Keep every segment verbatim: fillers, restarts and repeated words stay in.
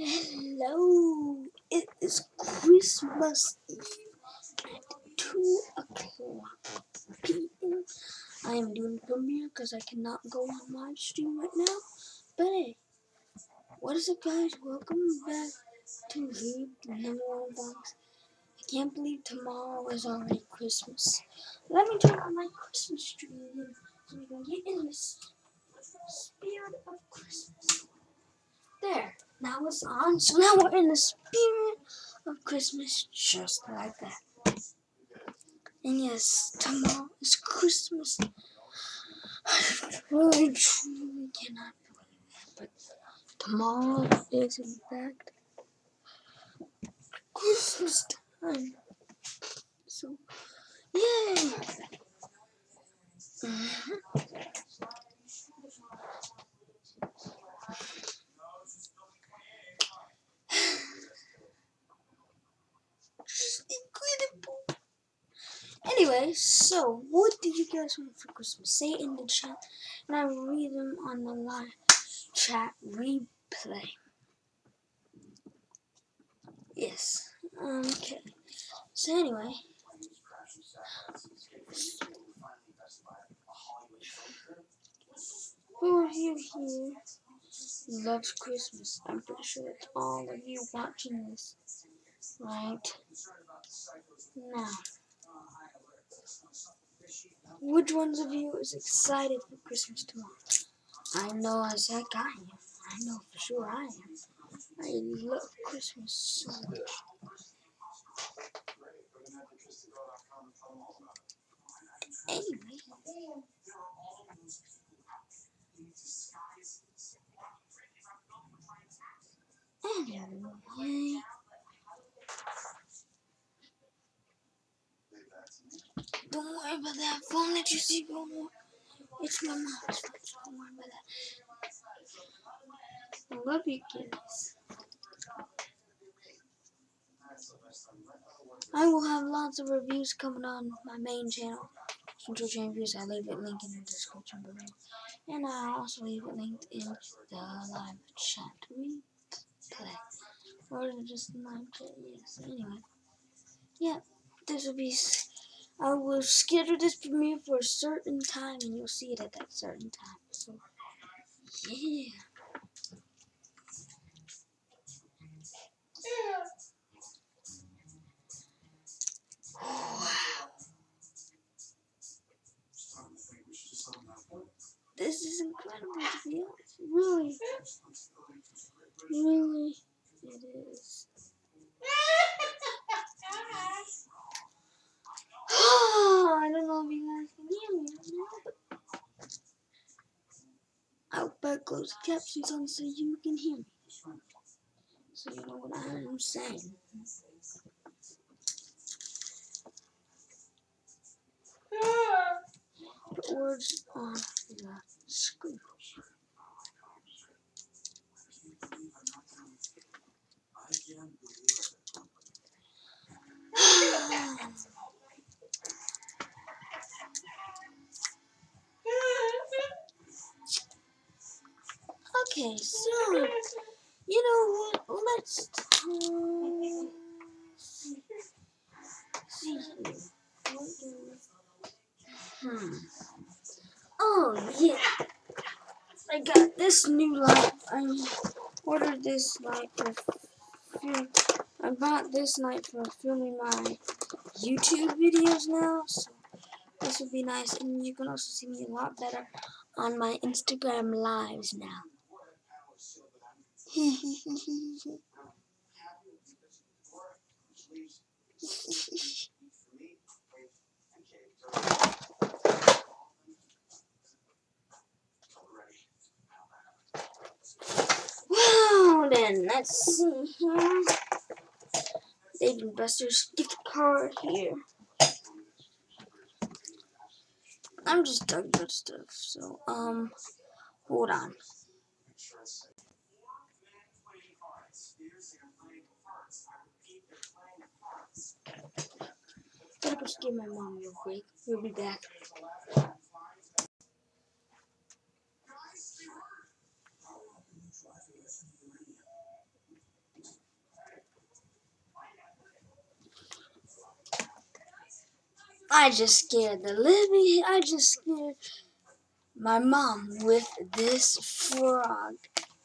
Hello, it is Christmas Eve at two o'clock p m I am doing premiere because I cannot go on live stream right now. But hey, what is up, guys? Welcome back to Read the Number One Box. I can't believe tomorrow is already Christmas. Let me turn on my Christmas tree so we can get in this spirit of Christmas. There, now it's on, so now we're in the spirit of Christmas just like that. And yes, tomorrow is Christmas. I truly, truly cannot believe that, but tomorrow is in fact Christmas time. So, yay! Mm-hmm. Just incredible. Anyway, so what do you guys want for Christmas? Say it in the chat, and I will read them on the live chat replay. Yes. Okay. So anyway. Who of you here loves Christmas? I'm pretty sure it's all of you watching this right now. Which ones of you is excited for Christmas tomorrow? I know as heck I am. I know for sure I am. I love Christmas so much. Anyway. Anyway. Don't worry about that phone that you see go more. It's my mom's phone, so don't worry about that. I love you kids. I will have lots of reviews coming on my main channel, Central Chain Reviews. I leave it linked in the description below. And I also leave it linked in the live chat replay. Or just live chat, yes. Anyway. Yeah, this will be... I will schedule this premiere for a certain time, and you'll see it at that certain time. So, yeah. Wow. This is incredible to be honest. Really. Really, it is. I don't know if you guys can hear me right now, but I'll better close the captions on so you can hear me. So you know what I'm saying. Put words on the screen. Okay, so you know what? Let's uh, see. See here. What do Hmm. Oh yeah. I got this new light. I ordered this light for film. I bought this light for filming my YouTube videos now, so this will be nice. And you can also see me a lot better on my Instagram lives now. Well then, let's see here. Dave and Buster's gift card here. I'm just talking about stuff, so um, hold on. Gotta go scare my mom real quick. We'll be back. I just scared the living, I just scared my mom with this frog.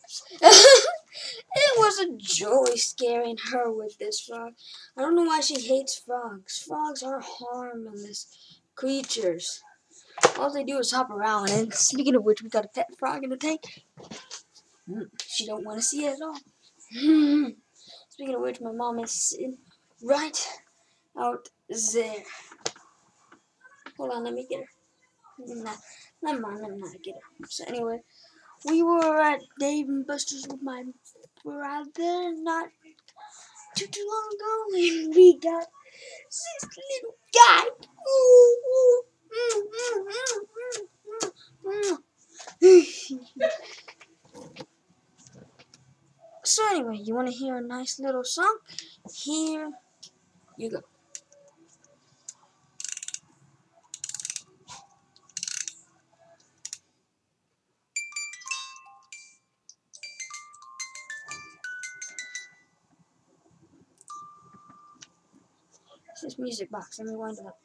It was a joy scaring her with this frog. I don't know why she hates frogs. Frogs are harmless creatures. All they do is hop around. And speaking of which, we got a pet frog in the tank. She don't want to see it at all. Speaking of which, my mom is sitting right out there. Hold on, let me get her. Nah, never mind, let me not get her. So anyway, we were at Dave and Buster's with my brother not too too long ago, and we got this little guy. Ooh, ooh, mm, mm, mm, mm, mm. So anyway, you want to hear a nice little song? Here you go. This is music box. Let me wind it up.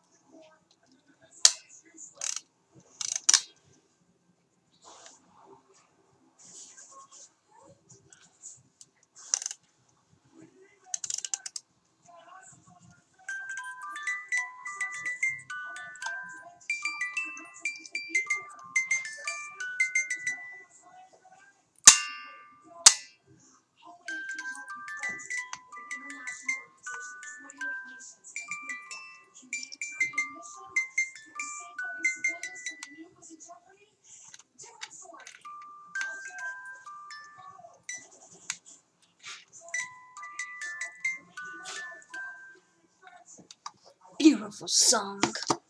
Beautiful song.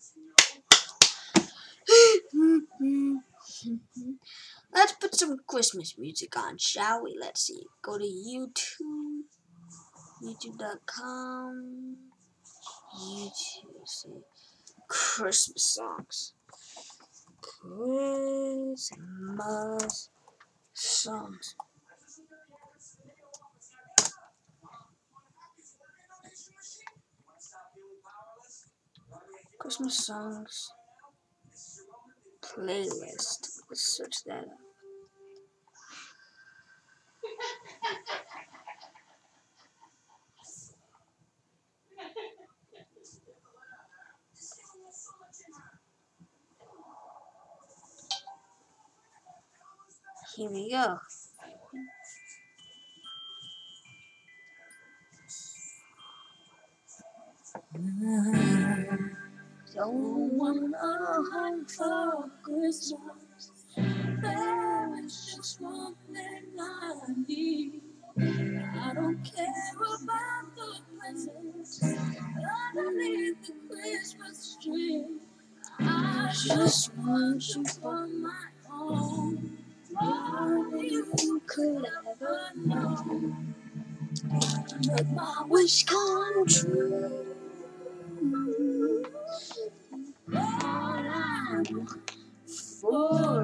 Let's put some Christmas music on, shall we? Let's see. Go to YouTube. YouTube dot com. YouTube. See. Christmas songs. Christmas songs. Christmas songs. Playlist. Let's search that up. Here we go. Don't want a home for Christmas. There is just one thing I need. I don't care about the presents underneath the Christmas tree. I just want you for my own. More than you could ever know. Make my wish come true. All I want for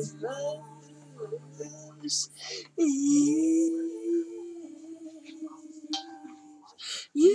Christmas is you.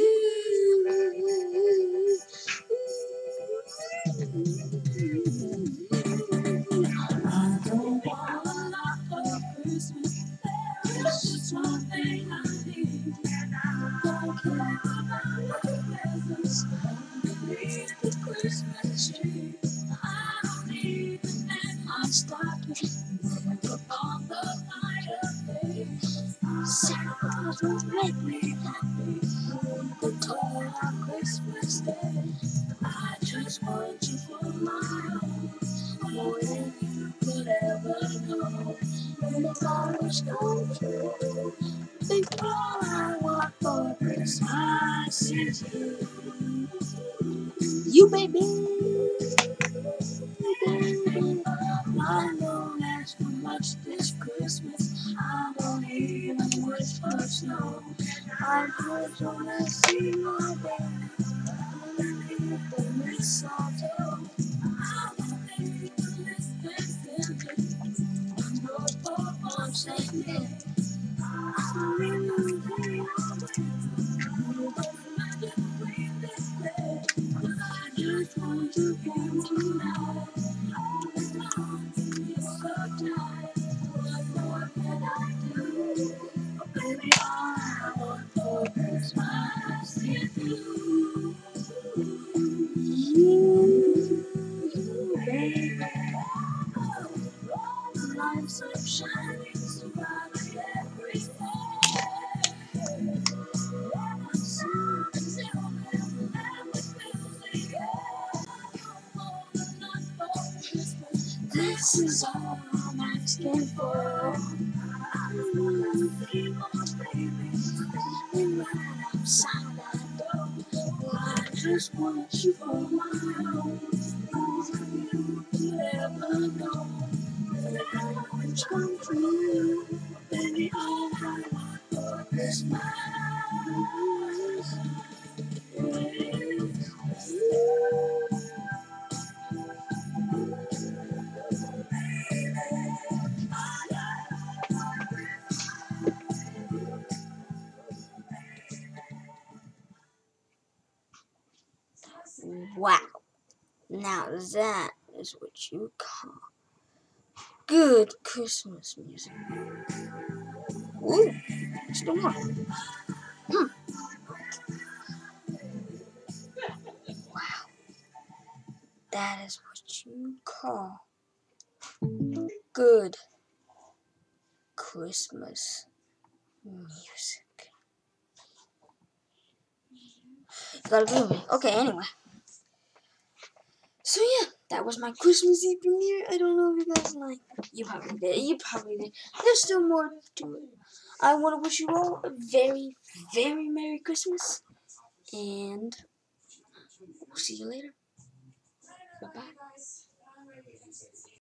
I don't want a lot for Christmas. There's just one thing I need. Don't care about the presents underneath the Christmas tree. I don't need to hang my stocking upon the fireplace. Santa Claus will make me happy with the toy on Christmas Day. I just want you for my own, more than you could ever know. Make my wish come true. Think all I want for Christmas is you. You, baby. I don't ask for much this Christmas. I don't even wish for snow. I just wanna see my baby underneath the mistletoe. I don't need to listen simply. No hope I'm saying. I really think I'll wait. I This is all I'm asking for. Outside that door, I just want you for my own. You never know that which come true. Baby, all I want for Christmas is you. Wow. Now that is what you call good Christmas music. Ooh, still more. Hmm. Wow. That is what you call good Christmas music. You gotta agree with me. Okay, anyway. So yeah, that was my Christmas Eve premiere. I don't know if you guys like. You probably did. You probably did. There's still more to it. I want to wish you all a very, very Merry Christmas. And we'll see you later. Bye-bye.